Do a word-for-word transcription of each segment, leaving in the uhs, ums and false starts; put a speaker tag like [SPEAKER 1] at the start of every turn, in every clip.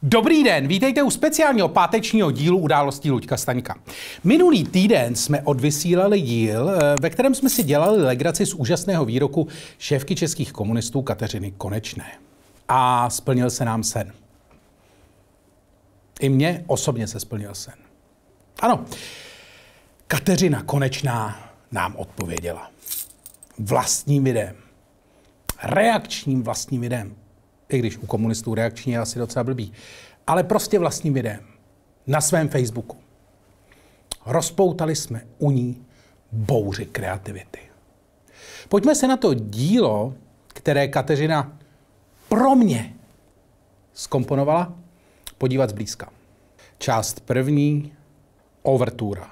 [SPEAKER 1] Dobrý den, vítejte u speciálního pátečního dílu Událostí Luďka Staňka. Minulý týden jsme odvysílali díl, ve kterém jsme si dělali legraci z úžasného výroku šéfky českých komunistů Kateřiny Konečné. A splnil se nám sen. I mně osobně se splnil sen. Ano, Kateřina Konečná nám odpověděla. Vlastním videem. Reakčním vlastním videem. I když u komunistů reakční je asi docela blbý. Ale prostě vlastním videem. Na svém Facebooku. Rozpoutali jsme u ní bouři kreativity. Pojďme se na to dílo, které Kateřina pro mě zkomponovala, podívat zblízka. Část první, Overtura.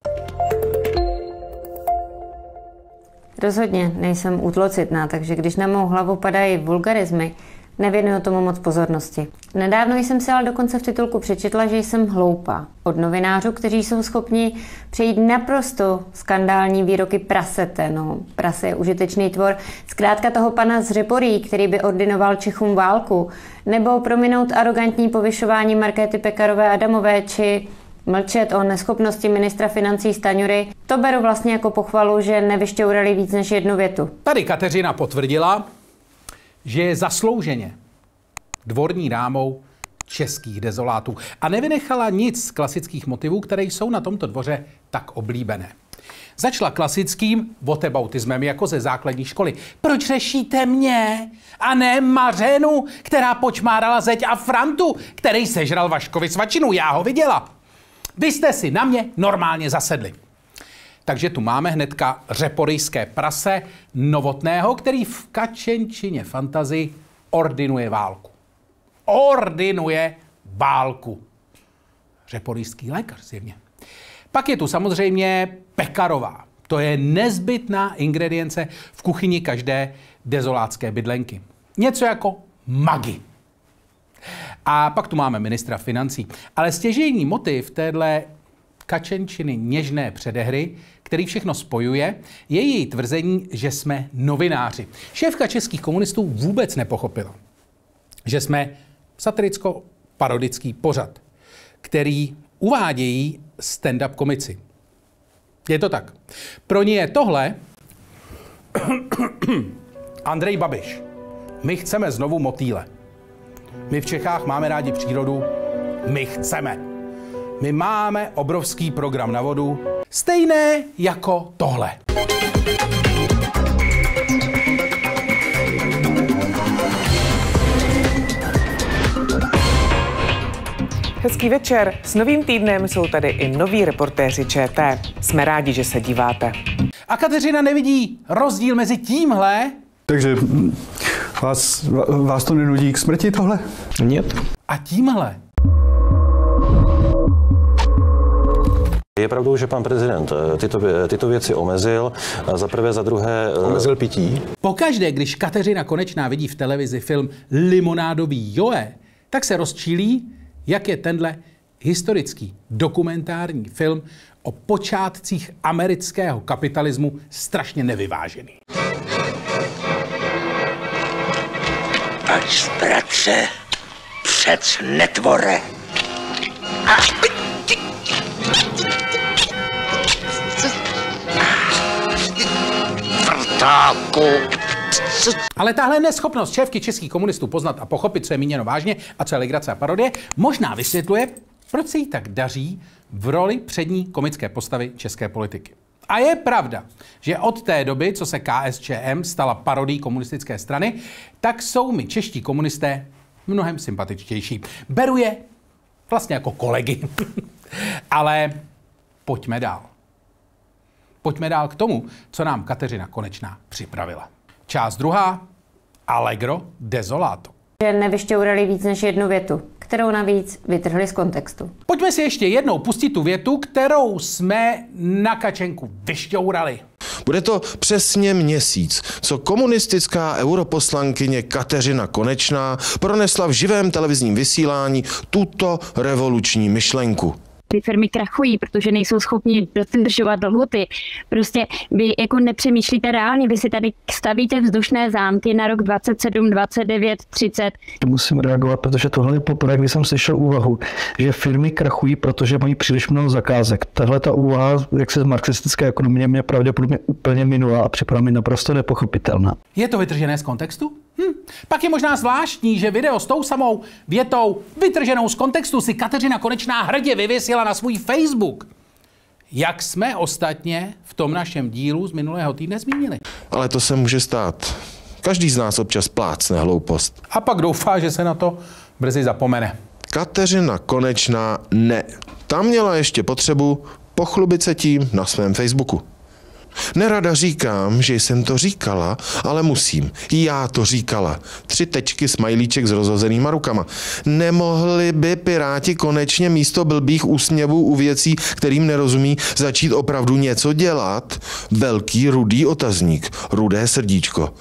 [SPEAKER 2] Rozhodně nejsem útlocitná, takže když na mou hlavu padají vulgarizmy, nevěnuju tomu moc pozornosti. Nedávno jsem si ale dokonce v titulku přečetla, že jsem hloupá. Od novinářů, kteří jsou schopni přejít naprosto skandální výroky prasete. No, prase je užitečný tvor. Zkrátka toho pana z Řeporí, který by ordinoval Čechům válku. Nebo prominout arrogantní povyšování Markéty Pekarové Adamové, či mlčet o neschopnosti ministra financí Stanjury. To beru vlastně jako pochvalu, že nevyšťourali víc než jednu větu.
[SPEAKER 1] Tady Kateřina potvrdila, že je zaslouženě dvorní dámou českých dezolátů a nevynechala nic z klasických motivů, které jsou na tomto dvoře tak oblíbené. Začala klasickým whataboutismem jako ze základní školy. Proč řešíte mě a ne Mařenu, která počmárala zeď a Frantu, který sežral Vaškovi svačinu? Já ho viděla. Vy jste si na mě normálně zasedli. Takže tu máme hnedka řeporyjské prase Novotného, který v kačenčině fantazii ordinuje válku. Ordinuje válku. Řeporyjský lékař zjevně. Pak je tu samozřejmě Pekarová. To je nezbytná ingredience v kuchyni každé dezolátské bydlenky. Něco jako magi. A pak tu máme ministra financí. Ale stěžejní motiv téhle kačenčiny něžné předehry, který všechno spojuje, je její tvrzení, že jsme novináři. Šéfka českých komunistů vůbec nepochopila, že jsme satiricko-parodický pořad, který uvádějí stand-up komici. Je to tak. Pro ní je tohle Andrej Babiš. My chceme znovu motýle. My v Čechách máme rádi přírodu. My chceme. My máme obrovský program na vodu, stejné jako tohle.
[SPEAKER 3] Hezký večer. S novým týdnem jsou tady i noví reportéři ČT. Jsme rádi, že se díváte.
[SPEAKER 1] A Kateřina nevidí rozdíl mezi tímhle...
[SPEAKER 4] Takže vás, vás to nenudí k smrti tohle?
[SPEAKER 5] Нет.
[SPEAKER 1] A tímhle.
[SPEAKER 5] Je pravdou, že pan prezident tyto, tyto věci omezil. Za prvé, za druhé...
[SPEAKER 4] Omezil pití?
[SPEAKER 1] Pokaždé, když Kateřina Konečná vidí v televizi film Limonádový Joe, tak se rozčílí, jak je tenhle historický dokumentární film o počátcích amerického kapitalismu strašně nevyvážený.
[SPEAKER 6] Až bratře, přec netvore. A... Vrtáku.
[SPEAKER 1] Ale tahle neschopnost šéfky českých komunistů poznat a pochopit, co je míněno vážně a co je legrace a parodie, možná vysvětluje, proč se jí tak daří v roli přední komické postavy české politiky. A je pravda, že od té doby, co se K S Č M stala parodií komunistické strany, tak jsou mi čeští komunisté mnohem sympatičtější. Beru je vlastně jako kolegy. Ale pojďme dál. Pojďme dál k tomu, co nám Kateřina Konečná připravila. Část druhá, Allegro Desolato.
[SPEAKER 2] Že nevyšťourali víc než jednu větu, kterou navíc vytrhli z kontextu.
[SPEAKER 1] Pojďme si ještě jednou pustit tu větu, kterou jsme na Kačenku vyšťourali.
[SPEAKER 7] Bude to přesně měsíc, co komunistická europoslankyně Kateřina Konečná pronesla v živém televizním vysílání tuto revoluční myšlenku.
[SPEAKER 8] ty firmy krachují, protože nejsou schopni dodržovat lhuty. Prostě vy jako nepřemýšlíte reálně, vy si tady stavíte vzdušné zámky na rok dvacet sedm, dvacet devět, třicet.
[SPEAKER 4] Musím reagovat, protože tohle je poprvé, kdy jsem slyšel úvahu, že firmy krachují, protože mají příliš mnoho zakázek. Tahle ta úvaha, jak se z marxistické ekonomie, mě pravděpodobně úplně minula a připadá mi naprosto nepochopitelná.
[SPEAKER 1] Je to vytržené z kontextu? Hm. Pak je možná zvláštní, že video s tou samou větou vytrženou z kontextu si Kateřina Konečná hrdě vyvěsila na svůj Facebook. Jak jsme ostatně v tom našem dílu z minulého týdne zmínili.
[SPEAKER 7] Ale to se může stát. Každý z nás občas plácne hloupost.
[SPEAKER 1] A pak doufá, že se na to brzy zapomene.
[SPEAKER 7] Kateřina Konečná ne. Ta měla ještě potřebu pochlubit se tím na svém Facebooku. Nerada říkám, že jsem to říkala, ale musím. Já to říkala. Tři tečky, smajlíček s rozhozenýma rukama. Nemohli by Piráti konečně místo blbých úsměvů u věcí, kterým nerozumí, začít opravdu něco dělat? Velký rudý otazník, rudé srdíčko.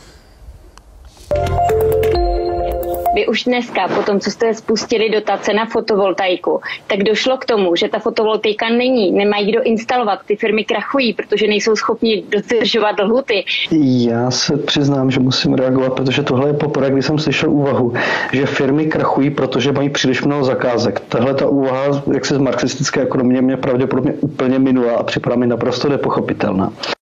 [SPEAKER 8] Vy už dneska, po tom, co jste spustili dotace na fotovoltaiku, tak došlo k tomu, že ta fotovoltaika není, nemají kdo instalovat, ty firmy krachují, protože nejsou schopni dodržovat lhuty.
[SPEAKER 4] Já se přiznám, že musím reagovat, protože tohle je poprvé, kdy jsem slyšel úvahu, že firmy krachují, protože mají příliš mnoho zakázek. Tahle ta úvaha, jak se z marxistické ekonomie, mě pravděpodobně úplně minula a připadá mi naprosto nepochopitelná.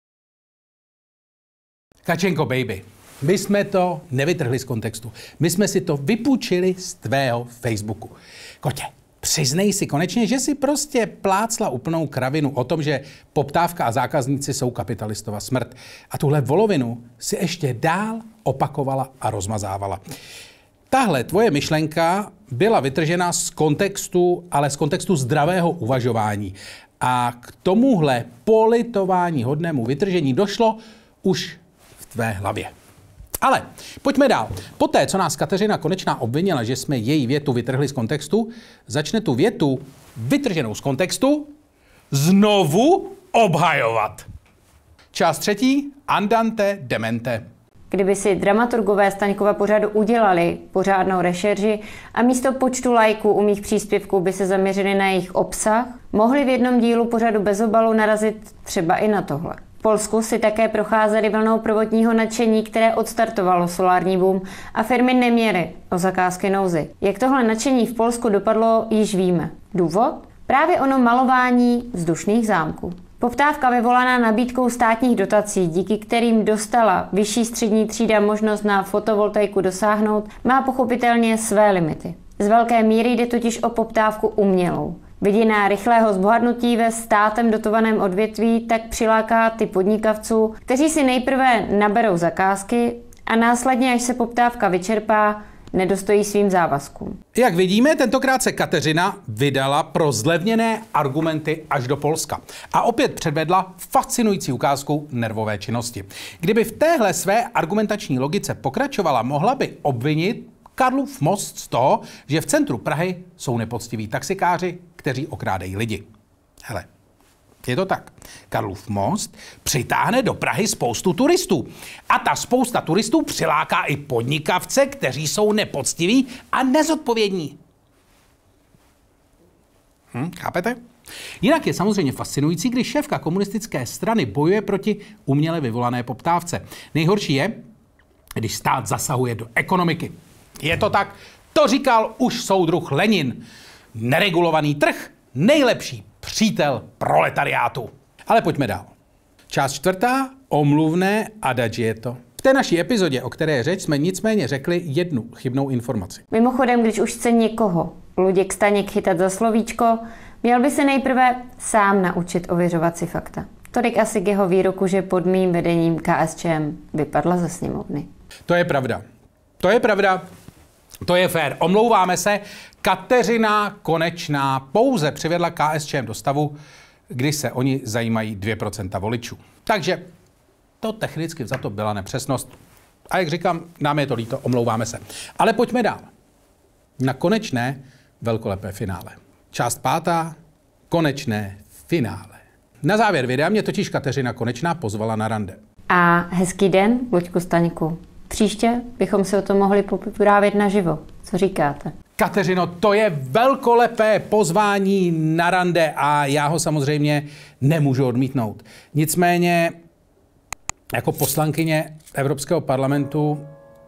[SPEAKER 1] Kačenko baby, my jsme to nevytrhli z kontextu. My jsme si to vypůjčili z tvého Facebooku. Kotě, přiznej si konečně, že si prostě plácla úplnou kravinu o tom, že poptávka a zákazníci jsou kapitalistova smrt. A tuhle volovinu si ještě dál opakovala a rozmazávala. Tahle tvoje myšlenka byla vytržena z kontextu, ale z kontextu zdravého uvažování. A k tomuhle politování hodnému vytržení došlo už v tvé hlavě. Ale pojďme dál. Poté, co nás Kateřina Konečná obvinila, že jsme její větu vytrhli z kontextu, začne tu větu vytrženou z kontextu znovu obhajovat. Část třetí. Andante demente.
[SPEAKER 2] Kdyby si dramaturgové Staňkova pořadu udělali pořádnou rešerži a místo počtu lajků u mých příspěvků by se zaměřili na jejich obsah, mohli v jednom dílu pořadu bez obalu narazit třeba i na tohle. V Polsku si také procházeli vlnou prvotního nadšení, které odstartovalo solární boom a firmy neměly o zakázky nouzy. Jak tohle nadšení v Polsku dopadlo, již víme. Důvod? Právě ono malování vzdušných zámků. Poptávka vyvolaná nabídkou státních dotací, díky kterým dostala vyšší střední třída možnost na fotovoltaiku dosáhnout, má pochopitelně své limity. Z velké míry jde totiž o poptávku umělou. Vidina rychlého zbohatnutí ve státem dotovaném odvětví tak přiláká ty podnikavců, kteří si nejprve naberou zakázky a následně, až se poptávka vyčerpá, nedostojí svým závazkům.
[SPEAKER 1] Jak vidíme, tentokrát se Kateřina vydala pro zlevněné argumenty až do Polska. A opět předvedla fascinující ukázku nervové činnosti. Kdyby v téhle své argumentační logice pokračovala, mohla by obvinit Karlův most z toho, že v centru Prahy jsou nepoctiví taxikáři, kteří okrádají lidi. Hele, je to tak. Karlův most přitáhne do Prahy spoustu turistů. A ta spousta turistů přiláká i podnikavce, kteří jsou nepoctiví a nezodpovědní. Hm, chápete? Jinak je samozřejmě fascinující, když šéfka komunistické strany bojuje proti uměle vyvolané poptávce. Nejhorší je, když stát zasahuje do ekonomiky. Je to tak? To říkal už soudruh Lenin. Neregulovaný trh, nejlepší přítel proletariátu. Ale pojďme dál. Část čtvrtá, omluvné adagietto. V té naší epizodě, o které je řeč, jsme nicméně řekli jednu chybnou informaci.
[SPEAKER 2] Mimochodem, když už chce někoho Luděk Staněk chytat za slovíčko, měl by se nejprve sám naučit ověřovat si fakta. Tolik asi k jeho výroku, že pod mým vedením K S Č M vypadla ze sněmovny.
[SPEAKER 1] To je pravda. To je pravda. To je fér. Omlouváme se. Kateřina Konečná pouze přivedla K S Č M do stavu, kdy se oni zajímají dvě procenta voličů. Takže to technicky za to byla nepřesnost. A jak říkám, nám je to líto, omlouváme se. Ale pojďme dál. Na konečné velkolepé finále. Část pátá, konečné finále. Na závěr videa mě totiž Kateřina Konečná pozvala na rande.
[SPEAKER 2] A hezký den, Luďku Staňku. Příště bychom si o tom mohli povyprávět naživo. Co říkáte?
[SPEAKER 1] Kateřino, to je velkolepé pozvání na rande a já ho samozřejmě nemůžu odmítnout. Nicméně jako poslankyně Evropského parlamentu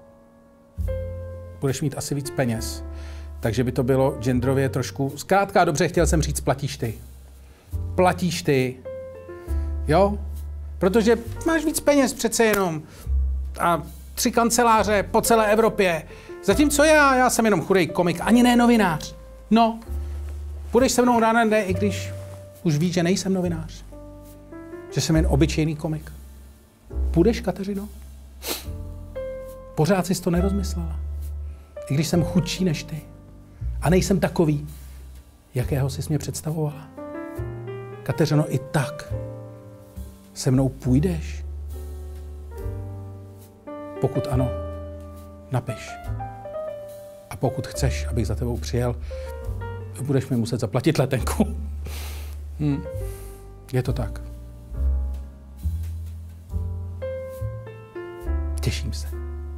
[SPEAKER 1] budeš mít asi víc peněz. Takže by to bylo genderově trošku... Zkrátka dobře, chtěl jsem říct, platíš ty. Platíš ty. Jo? Protože máš víc peněz přece jenom. A tři kanceláře po celé Evropě. Zatímco já, já jsem jenom chudej komik, ani ne novinář. No, půjdeš se mnou na rande, i když už víš, že nejsem novinář. Že jsem jen obyčejný komik. Půjdeš, Kateřino? Pořád jsi to nerozmyslela. I když jsem chudší než ty. A nejsem takový, jakého jsi mě představovala. Kateřino, i tak se mnou půjdeš? Pokud ano, napiš. A pokud chceš, abych za tebou přijel, budeš mi muset zaplatit letenku. Hm. Je to tak. Těším se.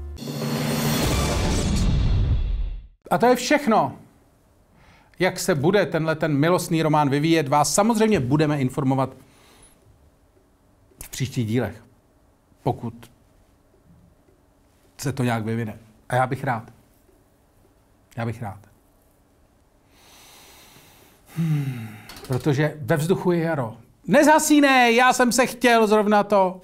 [SPEAKER 1] A to je všechno. Jak se bude tenhle ten milostný román vyvíjet, vás samozřejmě budeme informovat v příštích dílech. Pokud se to nějak vyvine. A já bych rád. Já bych rád. Hmm, protože ve vzduchu je jaro. Nezhasínej, já jsem se chtěl zrovna to.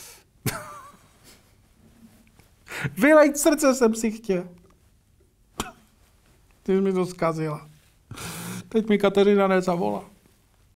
[SPEAKER 1] Vylejt srdce jsem si chtěl. Ty jsi mi to zkazila. Teď mi Kateřina nezavolá.